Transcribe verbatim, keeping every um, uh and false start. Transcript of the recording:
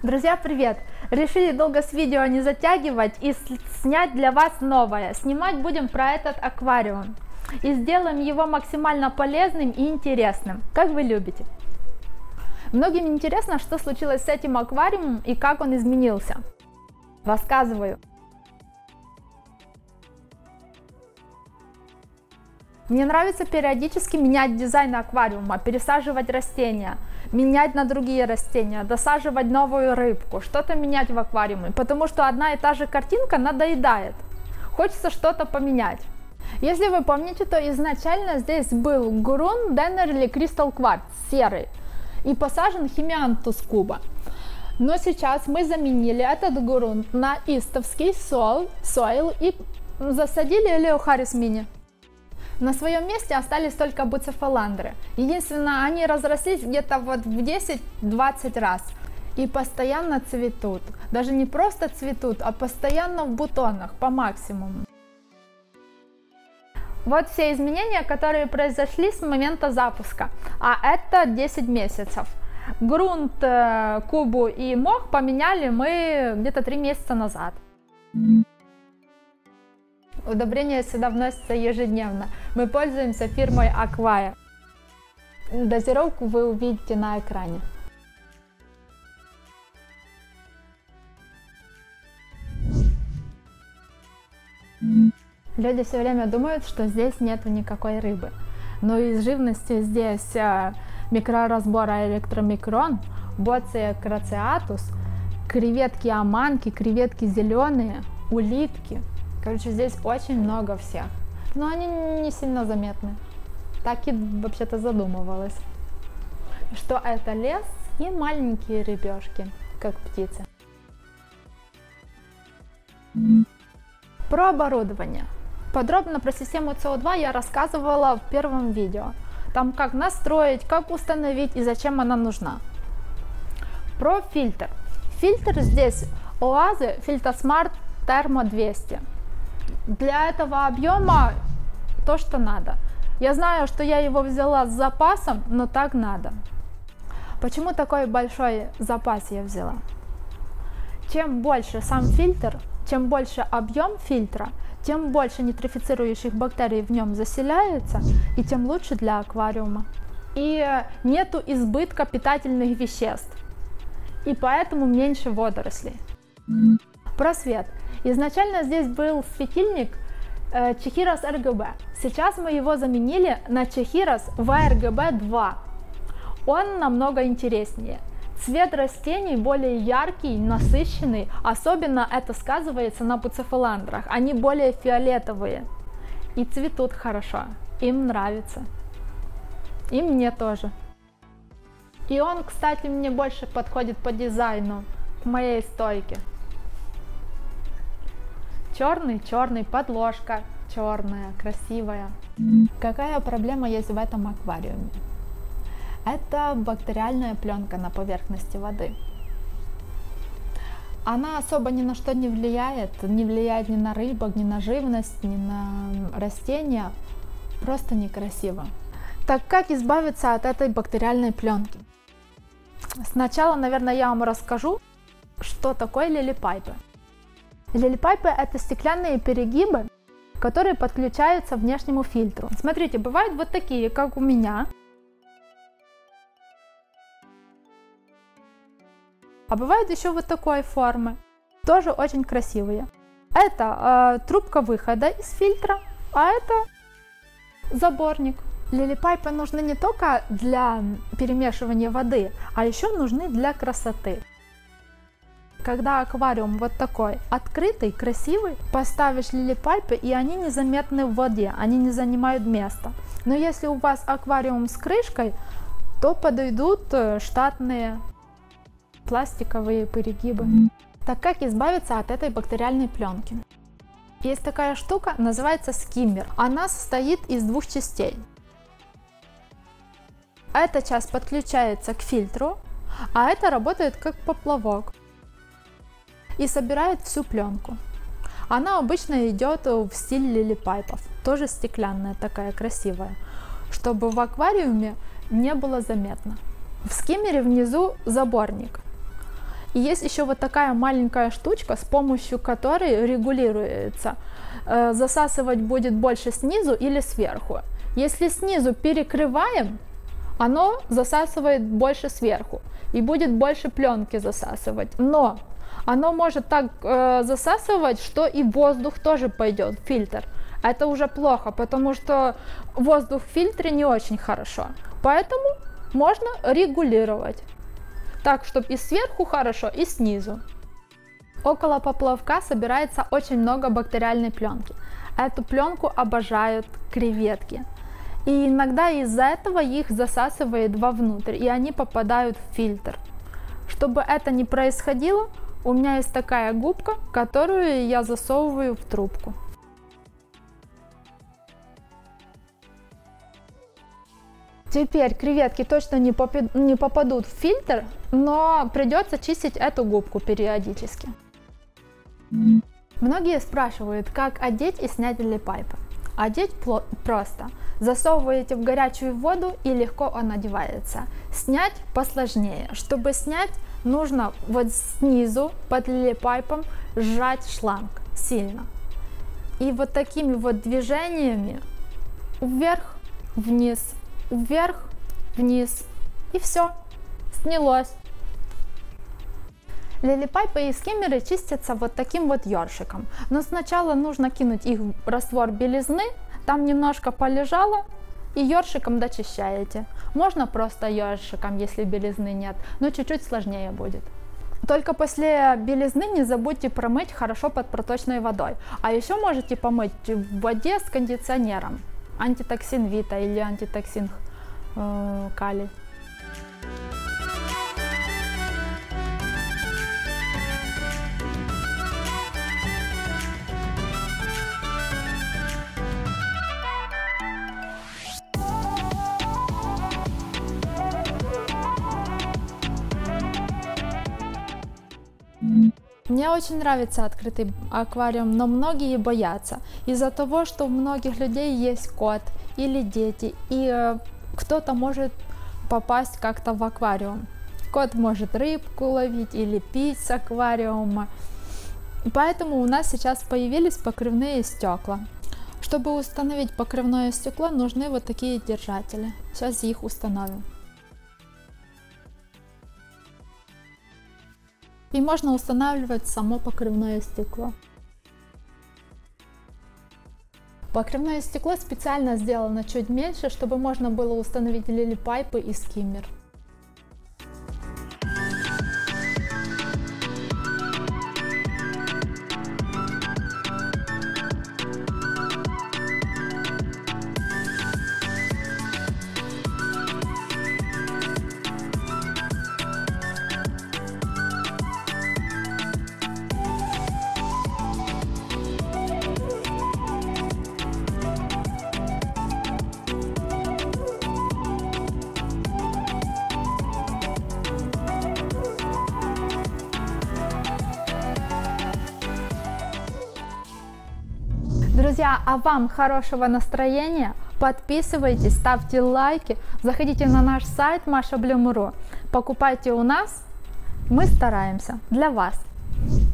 Друзья, привет! Решили долго с видео не затягивать и снять для вас новое. Снимать будем про этот аквариум. И сделаем его максимально полезным и интересным, как вы любите. Многим интересно, что случилось с этим аквариумом и как он изменился. Рассказываю. Мне нравится периодически менять дизайн аквариума, пересаживать растения, менять на другие растения, досаживать новую рыбку, что-то менять в аквариуме, потому что одна и та же картинка надоедает. Хочется что-то поменять. Если вы помните, то изначально здесь был грунт Dennerli Crystal Quartz серый и посажен Hemianthus Cuba. Но сейчас мы заменили этот грунт на истовский soil, soil и засадили Eleucharis Mini. На своем месте остались только буцефаландры. Единственное, они разрослись где-то вот в десять-двадцать раз и постоянно цветут. Даже не просто цветут, а постоянно в бутонах по максимуму. Вот все изменения, которые произошли с момента запуска, а это десять месяцев. Грунт, кубу и мох поменяли мы где-то три месяца назад. Удобрения сюда вносятся ежедневно. Мы пользуемся фирмой Aquaia. Дозировку вы увидите на экране. Люди все время думают, что здесь нету никакой рыбы. Но из живности здесь микроразбора электромикрон, боция крациатус, креветки аманки, креветки зеленые, улитки. Короче, здесь очень много всех, но они не сильно заметны. Так и вообще-то задумывалась, что это лес и маленькие рыбешки, как птицы. Про оборудование. Подробно про систему си о два я рассказывала в первом видео. Там как настроить, как установить и зачем она нужна. Про фильтр. Фильтр здесь Oase FiltaSmart Thermo двести. Для этого объема то, что надо. Я знаю, что я его взяла с запасом, но так надо. Почему такой большой запас я взяла? Чем больше сам фильтр, чем больше объем фильтра, тем больше нейтрифицирующих бактерий в нем заселяется, и тем лучше для аквариума. И нету избытка питательных веществ, и поэтому меньше водорослей. Про свет. Изначально здесь был светильник э, Chehiros эр гэ бэ. Сейчас мы его заменили на Chehiros ви ар джи би два. Он намного интереснее. Цвет растений более яркий, насыщенный. Особенно это сказывается на буцефаландрах. Они более фиолетовые и цветут хорошо. Им нравится. И мне тоже. И он, кстати, мне больше подходит по дизайну, к моей стойке. Черный, черный, подложка черная, красивая. Какая проблема есть в этом аквариуме? Это бактериальная пленка на поверхности воды. Она особо ни на что не влияет, не влияет ни на рыбок, ни на живность, ни на растения. Просто некрасиво. Так как избавиться от этой бактериальной пленки? Сначала, наверное, я вам расскажу, что такое лилипайпы. Лилипайпы – это стеклянные перегибы, которые подключаются к внешнему фильтру. Смотрите, бывают вот такие, как у меня. А бывают еще вот такой формы, тоже очень красивые. Это э, трубка выхода из фильтра, а это заборник. Лилипайпы нужны не только для перемешивания воды, а еще нужны для красоты. Когда аквариум вот такой открытый, красивый, поставишь лилипайпы, и они незаметны в воде, они не занимают места. Но если у вас аквариум с крышкой, то подойдут штатные пластиковые перегибы. Так как избавиться от этой бактериальной пленки? Есть такая штука, называется скиммер. Она состоит из двух частей. Эта часть подключается к фильтру, а это работает как поплавок и собирает всю пленку. Она обычно идет в стиле лилипайпов, тоже стеклянная, такая красивая, чтобы в аквариуме не было заметно. В скиммере внизу заборник, И есть еще вот такая маленькая штучка, с помощью которой регулируется, э, засасывать будет больше снизу или сверху. Если снизу перекрываем, оно засасывает больше сверху и будет больше пленки засасывать. Но оно может так э, засасывать, что и воздух тоже пойдет в фильтр. Это уже плохо, потому что воздух в фильтре не очень хорошо. Поэтому можно регулировать так, чтобы и сверху хорошо, и снизу. Около поплавка собирается очень много бактериальной пленки. Эту пленку обожают креветки. И иногда из-за этого их засасывает вовнутрь, и они попадают в фильтр. Чтобы это не происходило, у меня есть такая губка, которую я засовываю в трубку. Теперь креветки точно не попадут в фильтр, но придется чистить эту губку периодически. Многие спрашивают, как одеть и снять лилипайпы. Одеть просто. Засовываете в горячую воду и легко он одевается. Снять посложнее. Чтобы снять, нужно вот снизу под лилипайпом сжать шланг сильно. И вот такими вот движениями вверх, вниз, вверх, вниз, и все, снялось. Лилипайпы и скиммеры чистятся вот таким вот ёршиком, но сначала нужно кинуть их в раствор белизны, там немножко полежало, и ёршиком дочищаете. Можно просто ёршиком, если белизны нет, но чуть-чуть сложнее будет. Только после белизны не забудьте промыть хорошо под проточной водой, а еще можете помыть в воде с кондиционером. Антитоксин Вита или антитоксин э, калий. Мне очень нравится открытый аквариум, но многие боятся из-за того, что у многих людей есть кот или дети, и э, кто-то может попасть как-то в аквариум. Кот может рыбку ловить или пить с аквариума. Поэтому у нас сейчас появились покрывные стекла. Чтобы установить покрывное стекло, нужны вот такие держатели. Сейчас их установим. И можно устанавливать само покрывное стекло. Покрывное стекло специально сделано чуть меньше, чтобы можно было установить лилипайпы и скиммер. Друзья, а вам хорошего настроения, подписывайтесь, ставьте лайки, заходите на наш сайт Маша Блюм точка ру, покупайте у нас, мы стараемся для вас.